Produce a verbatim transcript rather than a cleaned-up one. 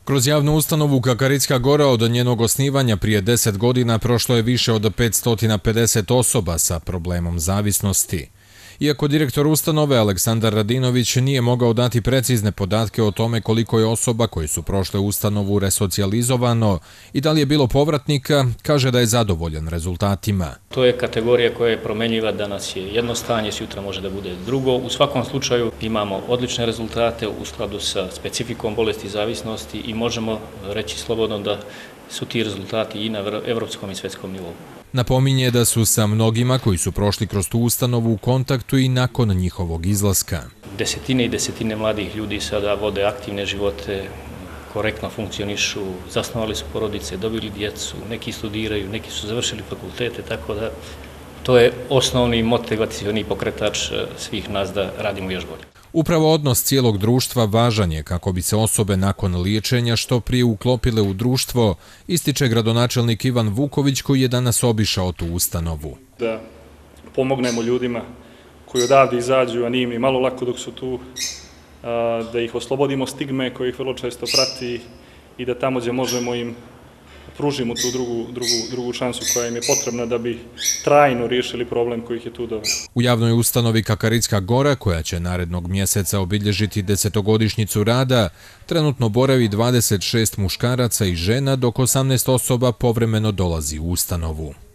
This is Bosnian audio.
Kroz javnu ustanovu Kakaritska Gora od njenog osnivanja prije deset godina prošlo je više od petsto pedeset osoba sa problemom zavisnosti. Iako direktor ustanove Aleksandar Radinović nije mogao dati precizne podatke o tome koliko je osoba koji su prošle ustanovu resocijalizovano i da li je bilo povratnika, kaže da je zadovoljan rezultatima. To je kategorija koja je promenjiva, danas je jedno stanje, sutra može da bude drugo. U svakom slučaju imamo odlične rezultate u skladu sa specifikom bolesti zavisnosti i možemo reći slobodno da su ti rezultati i na evropskom i svetskom nivou. Napominje da su sa mnogima koji su prošli kroz tu ustanovu u kontaktu i nakon njihovog izlaska. Desetine i desetine mladih ljudi sada vode aktivne živote, korektno funkcionišu, zasnovali su porodice, dobili djecu, neki studiraju, neki su završili fakultete, tako da to je osnovni motivacioni pokretač svih nas da radimo još bolje. Upravo odnos cijelog društva važan je kako bi se osobe nakon liječenja što prije uklopile u društvo, ističe gradonačelnik Ivan Vuković koji je danas obišao tu ustanovu. Da pomognemo ljudima koji odavde izađu, a nije im malo lako dok su tu, da ih oslobodimo stigme koji ih vrlo često prati i da tamo gdje možemo im pružimo tu drugu, drugu, drugu šansu koja im je potrebna da bi trajno riješili problem koji ih je tu doveo. U javnoj ustanovi Kakaritska Gora, koja će narednog mjeseca obilježiti desetogodišnjicu rada, trenutno boravi dvadeset šest muškaraca i žena, dok osamnaest osoba povremeno dolazi u ustanovu.